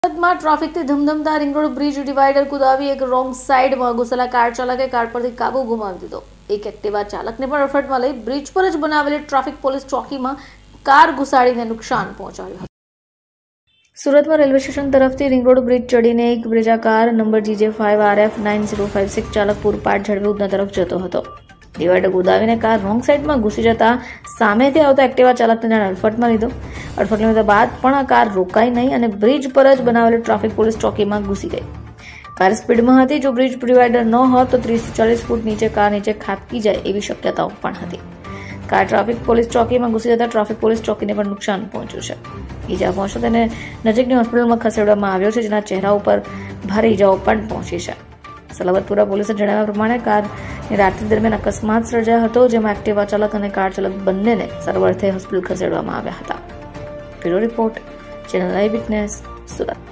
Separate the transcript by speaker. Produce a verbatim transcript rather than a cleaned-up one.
Speaker 1: સુરતમાં ટ્રાફિકથી ધમધમતા રિંગ રોડ બ્રિજ ડિવાઈડર કુદાવી એક રોંગ સાઈડમાં ઘૂસેલા કાર ચાલકે કાર પરથી કાબુ ગુમાવી દીધો। એક એક્ટિવા ચાલકને પણ અડફેટમાં લઈ બ્રિજ પર જ બનાવેલી ટ્રાફિક પોલીસ ચોકીમાં કાર ઘુસાડીને નુકસાન પહોંચાડ્યું હતું। સુરતમાં રેલવે સ્ટેશન તરફથી રિંગ રોડ બ્રિજ ચડીને એક Brezza car number GJ five R F nine zero five six ચાલક પૂરપાટ ઝડપે ઉધના તરફ જતો હતો। ડિવાઈડર કુદાવીને કાર રોંગ સાઈડમાં ઘૂસી જતા સામેથી આવતા એક્ટિવા ચાલકને જાણે અડફટમાં લીધો। અડફટ લીધા બાદ પણ આ કાર રોકાઈ નહીં અને બ્રિજ પર જ બનાવેલી ટ્રાફિક પોલીસ ચોકીમાં ઘૂસી ગઈ। કાર સ્પીડમાં હતી। જો બ્રિજ ડિવાઈડર ન હોત તો ત્રીસ થી ચાલીસ ફૂટ નીચે કાર નીચે ખાબકી જાય એવી શક્યતાઓ પણ હતી। કાર ટ્રાફિક પોલીસ ચોકીમાં ઘૂસી જતા ટ્રાફિક પોલીસ ચોકીને પણ નુકસાન પહોંચ્યું છે। ઈજા પહોંચતા તેને નજીકની હોસ્પિટલમાં ખસેડવામાં આવ્યો છે, જેના ચહેરા ઉપર ભારે ઈજાઓ પણ પહોંચી છે। સલાબતપુરા પોલીસે જણાવ્યા પ્રમાણે કારની રાત્રિ દરમિયાન અકસ્માત સર્જાયો હતો, જેમાં એક્ટિવા ચાલક અને કાર ચાલક બંનેને સારવારથી હોસ્પિટલ ખસેડવામાં આવ્યા હતા। Bureau report, channel eye witness, Surat.